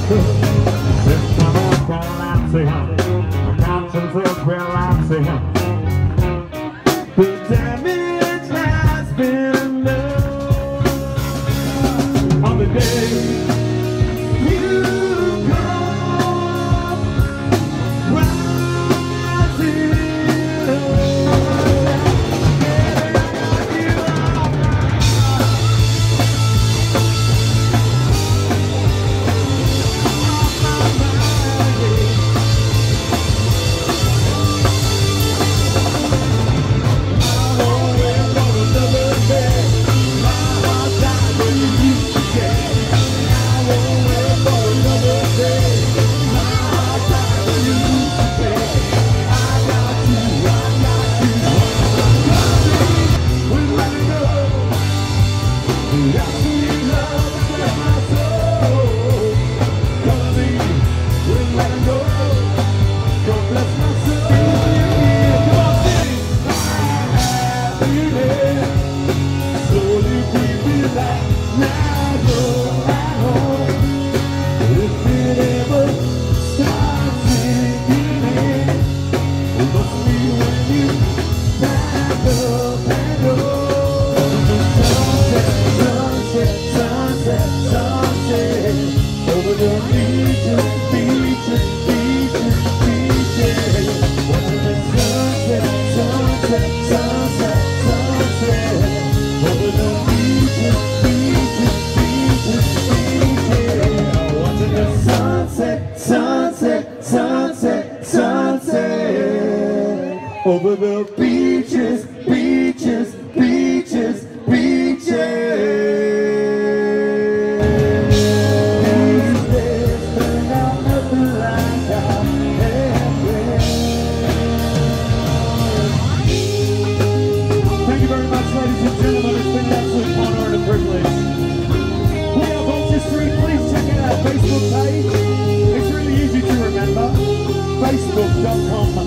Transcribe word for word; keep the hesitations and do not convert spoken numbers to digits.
This time I'm collapsing, my conscience is relaxing. The damage has been done on the day you come rising over the beaches, beaches, beaches, beaches. These days turn out nothing like I had read. Thank you very much, ladies and gentlemen. It's been an absolute honor and a privilege. We are Vulture Street. Please check out our Facebook page. It's really easy to remember. Facebook dot com